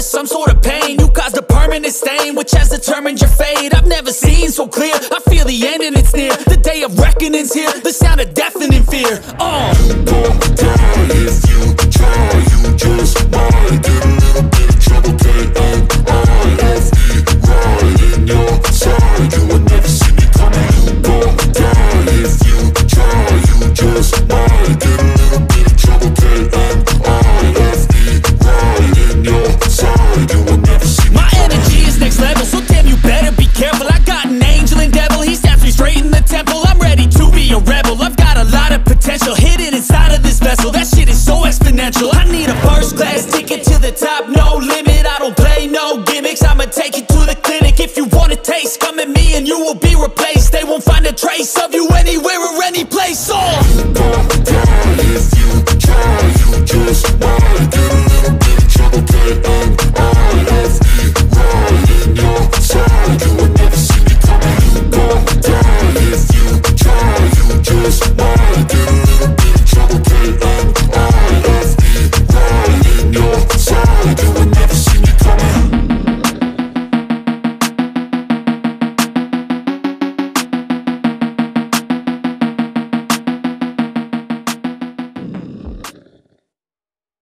just some sort of pain. You caused a permanent stain, which has determined your fate. I've never seen so clear, I feel the end and it's near. The day of reckoning's here, the sound of deafening fear. You gon' die if you try, you just might get a little bit of trouble, K-N-I-F-E, right in your side. You will never see me coming. You gon' die if you try, you just might get a little bit of trouble, K-N-I-F-E, right in your side. You will never see me My coming. energy is next level, so damn you better be careful. I got an angel and devil, he stabs me straight in the temple. I'm ready to be a rebel, I've got a lot of potential hidden inside of this vessel. That shit is so exponential. I need a first class ticket to the top, no limit. I don't play no gimmicks, I'ma take you to the clinic. If you want a taste, come at me and you will be replaced. They won't find a trace of you anywhere or any place.